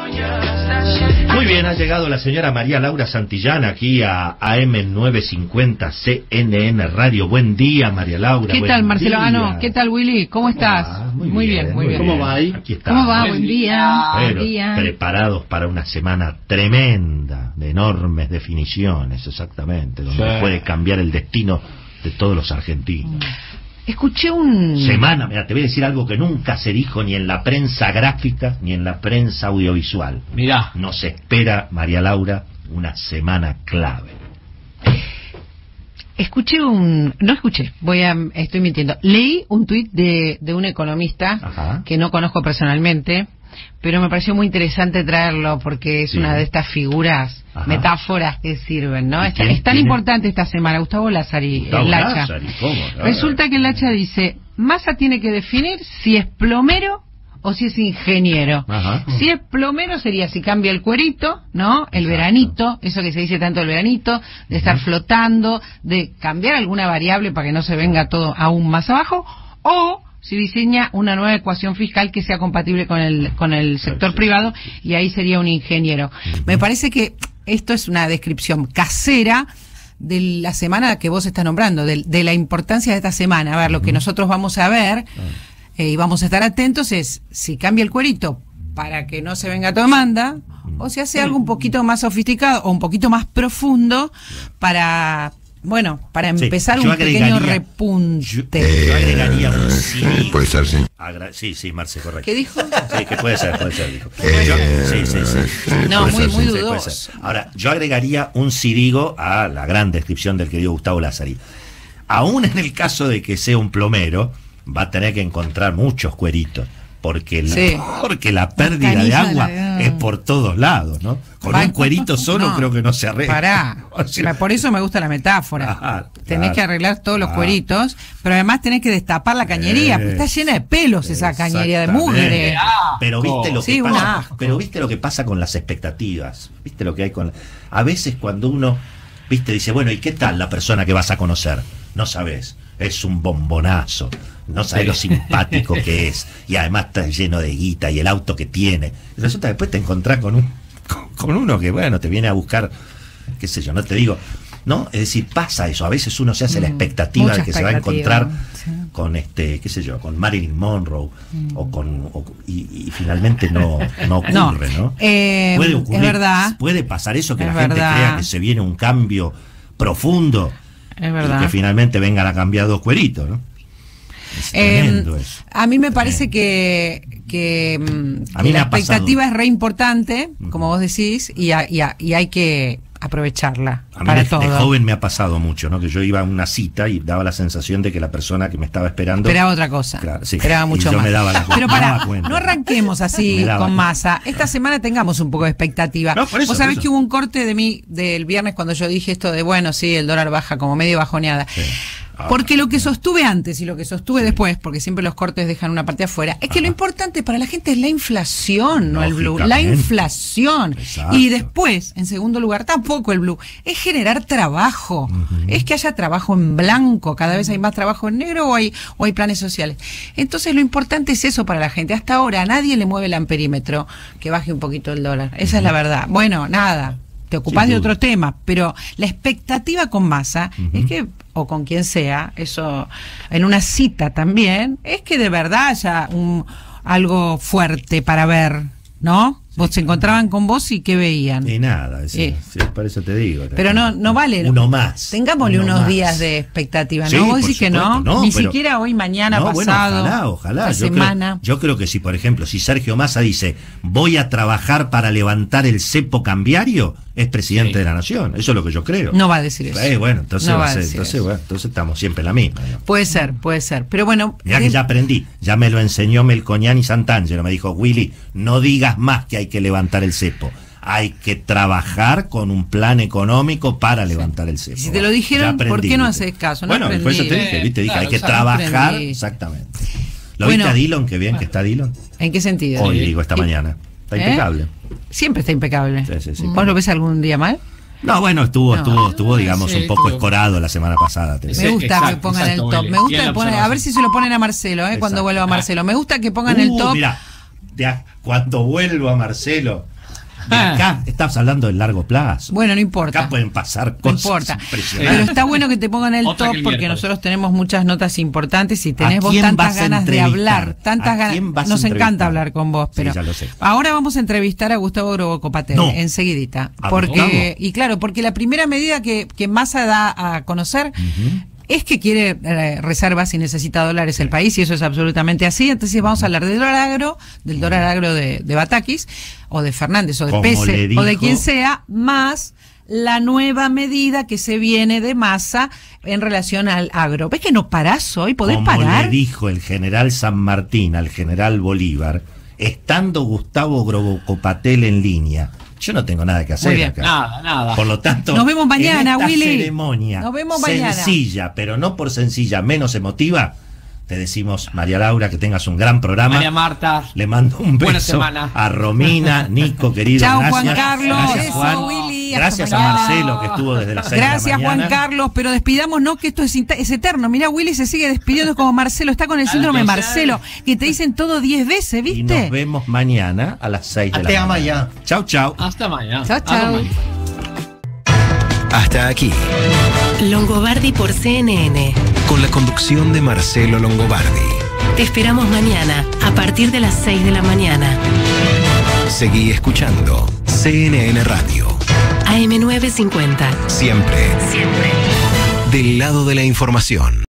Muy bien, ha llegado la señora María Laura Santillán aquí a AM950 CNN Radio. Buen día, María Laura. ¿Qué tal, Marcelo? ¿Qué tal, Willy? ¿Cómo estás? Muy bien. ¿Cómo va ahí? Aquí está. ¿Cómo va? Buen día. Pero preparados para una semana tremenda, de enormes definiciones, exactamente, donde puede cambiar el destino de todos los argentinos. Escuché un... Semana, mira, te voy a decir algo que nunca se dijo ni en la prensa gráfica ni en la prensa audiovisual. Mirá. Nos espera, María Laura, una semana clave. Estoy mintiendo. Leí un tuit de un economista que no conozco personalmente, pero me pareció muy interesante traerlo porque es una de estas figuras, metáforas que sirven, ¿no? Es tan importante esta semana. Gustavo Lázari, el Lacha. Resulta que el Lacha dice, Massa tiene que definir si es plomero o si es ingeniero. Si es plomero sería si cambia el cuerito, ¿no? El veranito, eso que se dice tanto el veranito, de estar flotando, de cambiar alguna variable para que no se venga todo aún más abajo, o si diseña una nueva ecuación fiscal que sea compatible con el sector privado, y ahí sería un ingeniero. Me parece que esto es una descripción casera de la semana que vos estás nombrando, de la importancia de esta semana. A ver, lo que nosotros vamos a ver y vamos a estar atentos es si cambia el cuerito para que no se venga toda manda, o si hace algo un poquito más sofisticado o un poquito más profundo para empezar un pequeño repunte. Yo agregaría un CD. Puede ser, sí. Sí, Marce, correcto. ¿Qué dijo? Sí, que puede ser, dijo. Sí. No, muy dudoso. dudoso. Ahora, yo agregaría un cidigo a la gran descripción del querido Gustavo Lázari. Aún en el caso de que sea un plomero, va a tener que encontrar muchos cueritos. Porque la pérdida de agua es por todos lados, ¿no? Con un cuerito solo creo que no se arregla. Pará, por eso me gusta la metáfora. Tenés que arreglar todos los cueritos, pero además tenés que destapar la cañería, porque está llena de pelos esa cañería de mugre. Pero viste lo que pasa, viste lo que pasa con las expectativas, viste lo que hay con... A veces cuando uno, dice, bueno, ¿y qué tal la persona que vas a conocer? No sabés. Es un bombonazo, no sabes lo simpático que es, y además está lleno de guita y el auto que tiene. Y resulta que después te encontrás con uno que, te viene a buscar, qué sé yo, no te digo, ¿no? Es decir, pasa eso, a veces uno se hace la expectativa de que se va a encontrar con qué sé yo, con Marilyn Monroe, y finalmente no ocurre, ¿no? Puede ocurrir, es verdad. Puede pasar eso, que la gente crea que se viene un cambio profundo. Es verdad. Y que finalmente vengan a cambiar dos cueritos, ¿no? Es tremendo eso. A mí me parece que la expectativa es re importante, como vos decís, y hay que aprovecharla. A mí de joven me ha pasado mucho, ¿no? Que yo iba a una cita y daba la sensación de que la persona que me estaba esperando esperaba otra cosa. Claro, sí. Esperaba mucho más. Me daba la Pero no arranquemos así con Massa. Esta semana tengamos un poco de expectativa. Vos sabés que hubo un corte de mí del viernes cuando yo dije esto de, el dólar baja como medio bajoneada. Sí. Porque lo que sostuve antes y lo que sostuve después, porque siempre los cortes dejan una parte afuera, es que lo importante para la gente es la inflación, no el blue. La inflación. Exacto. Y después, en segundo lugar, tampoco el blue. Es generar trabajo. Es que haya trabajo en blanco. Cada vez hay más trabajo en negro o hay planes sociales. Entonces lo importante es eso para la gente. Hasta ahora a nadie le mueve el amperímetro que baje un poquito el dólar. Esa es la verdad. Bueno, nada. Te ocupás de otro tema, pero la expectativa con Massa es que, o con quien sea, eso en una cita también, es que de verdad haya algo fuerte para ver, ¿no? Vos se encontraban con vos y ¿qué veían? Y nada, por eso te digo. Pero no vale. Uno más. Tengámosle unos días de expectativa, ¿no? Vos decís que no, ni siquiera hoy, mañana, pasado, ojalá. Semana. Yo creo que si, por ejemplo, si Sergio Massa dice, voy a trabajar para levantar el cepo cambiario, es presidente de la nación. Eso es lo que yo creo. No va a decir eso. Entonces estamos siempre en la misma. ¿No? Puede ser. Pero bueno. Mirá que ya aprendí. Ya me lo enseñó Melconian y Santangelo. Me dijo, Willy, no digas más que hay que levantar el cepo. Hay que trabajar con un plan económico para levantar el cepo. Si te lo dijeron, ¿por qué no haces caso? No por eso te dije, dije, hay que trabajar. Exactamente. ¿Lo viste a Dillon? Qué bien que está Dillon. ¿En qué sentido? Hoy, esta mañana. Está impecable. Siempre está impecable. Sí. ¿Vos lo ves algún día mal? No, estuvo digamos, un poco escorado la semana pasada. Me gusta que pongan el top. Me gusta que pongan, a ver si se lo ponen a Marcelo, cuando vuelva Marcelo. Me gusta que pongan el top. Mira, cuando vuelva Marcelo, Acá estás hablando del largo plazo. Bueno, no importa. Acá pueden pasar cosas impresionantes. Pero está bueno que te pongan el top porque nosotros tenemos muchas notas importantes y tenés vos tantas ganas de hablar. Tantas ganas. Nos encanta hablar con vos. Pero sí, ya lo sé. Ahora vamos a entrevistar a Gustavo Grobocopatel enseguidita. Porque, y claro, porque la primera medida que Massa da a conocer es que quiere reservas y necesita dólares el país, y eso es absolutamente así. Entonces vamos a hablar del dólar agro de Batakis, o de Fernández, o de Pese, o de quien sea, más la nueva medida que se viene de Massa en relación al agro. ¿Ves que no parás hoy? ¿Podés parar? Como le dijo el general San Martín al general Bolívar, estando Gustavo Grobocopatel en línea, yo no tengo nada que hacer acá. Nada. Por lo tanto, nos vemos mañana, en esta Willy. Ceremonia nos vemos mañana. Sencilla, pero no por sencilla, menos emotiva. Te decimos, María Laura, que tengas un gran programa. María Marta. Le mando un beso a Romina, Nico, querido. Chao, gracias. Juan Carlos. Gracias, Juan. Eso, Willy. Gracias a Marcelo, que estuvo desde las 6 de la mañana. Gracias, Juan Carlos, pero despidámonos, que esto es eterno. Mirá, Willy se sigue despidiendo como Marcelo, está con el síndrome Marcelo, que te dicen todo 10 veces, ¿viste? Y nos vemos mañana a las 6 de la mañana. Chau, chau. Hasta mañana. Chau. Hasta aquí. Longobardi por CNN. Con la conducción de Marcelo Longobardi. Te esperamos mañana a partir de las 6 de la mañana. Seguí escuchando CNN Radio. AM950. Siempre. Del lado de la información.